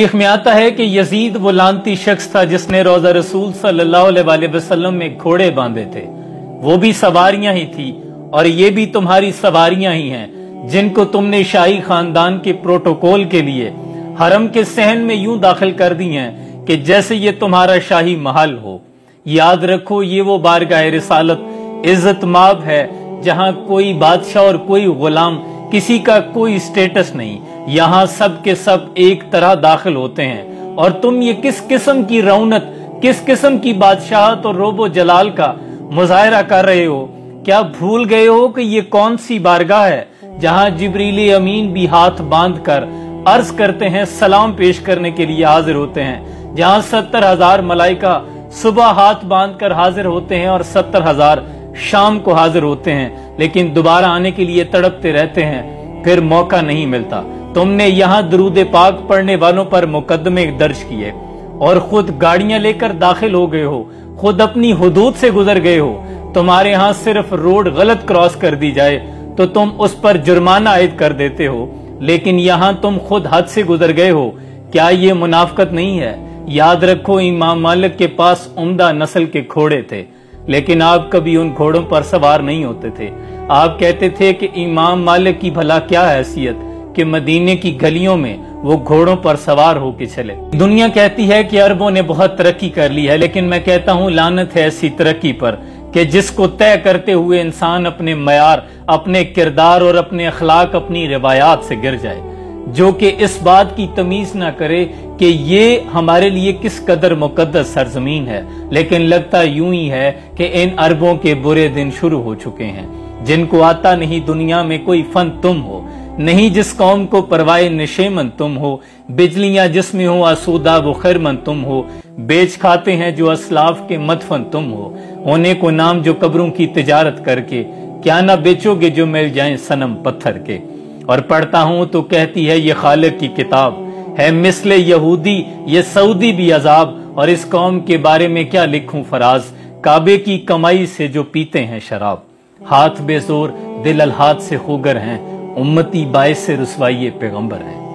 तारीख में आता है कि यजीद वो लानती शख्स था जिसने रोजा रसूल सल्लल्लाहु अलैहि वसल्लम में घोड़े बांधे थे। वो भी सवारियां ही थी और ये भी तुम्हारी सवारियां ही हैं जिनको तुमने शाही खानदान के प्रोटोकॉल के लिए हरम के सहन में यूं दाखिल कर दी हैं कि जैसे ये तुम्हारा शाही महल हो। याद रखो, ये वो बारगाह रिसालत इज्जत माब है जहां कोई बादशाह और कोई गुलाम, किसी का कोई स्टेटस नहीं। यहाँ सब के सब एक तरह दाखिल होते हैं और तुम ये किस किस्म की रौनक, किस किस्म की बादशाहत और रोबो जलाल का मुजाहरा कर रहे हो? क्या भूल गए हो कि ये कौन सी बारगाह है जहां जिब्रील अमीन भी हाथ बांध कर अर्ज करते हैं, सलाम पेश करने के लिए हाजिर होते हैं, जहां 70,000 मलाइका सुबह हाथ बांध कर हाजिर होते हैं और 70,000 शाम को हाजिर होते हैं, लेकिन दोबारा आने के लिए तड़पते रहते हैं, फिर मौका नहीं मिलता। तुमने यहाँ दरूद पाक पढ़ने वालों पर मुकदमे दर्ज किए और खुद गाड़ियां लेकर दाखिल हो गए हो, खुद अपनी हुदूद से गुजर गए हो। तुम्हारे यहाँ सिर्फ रोड गलत क्रॉस कर दी जाए तो तुम उस पर जुर्माना आयद कर देते हो, लेकिन यहाँ तुम खुद हद से गुजर गए हो। क्या ये मुनाफकत नहीं है? याद रखो, इमाम मालिक के पास उम्दा नस्ल के घोड़े थे, लेकिन आप कभी उन घोड़ों पर सवार नहीं होते थे। आप कहते थे कि इमाम मालिक की भला क्या हैसियत कि मदीने की गलियों में वो घोड़ों पर सवार होके चले। दुनिया कहती है कि अरबों ने बहुत तरक्की कर ली है, लेकिन मैं कहता हूँ लानत है ऐसी तरक्की पर कि जिसको तय करते हुए इंसान अपने मयार, अपने किरदार और अपने अखलाक, अपनी रिवायात से गिर जाए, जो कि इस बात की तमीज ना करे कि ये हमारे लिए किस कदर मुकद्दस सरजमीन है। लेकिन लगता यूं ही है कि इन अरबों के बुरे दिन शुरू हो चुके हैं। जिनको आता नहीं दुनिया में कोई फन तुम हो, नहीं जिस कौम को परवाए निशेमन तुम हो, बिजलियां जिसमें हो आसूदा वो खैरमन तुम हो, बेच खाते हैं जो असलाफ के मदफन तुम हो, होने को नाम जो कब्रों की तिजारत करके, क्या ना बेचोगे जो मिल जाएं सनम पत्थर के। और पढ़ता हूं तो कहती है ये खालिक की किताब है, मिसले यहूदी ये सऊदी भी अजाब, और इस कौम के बारे में क्या लिखूं फराज, काबे की कमाई से जो पीते हैं शराब। हाथ बेजोर दिल अलहाद से खुगर हैं, उम्मती बाइस से रुसवाई पैगंबर हैं।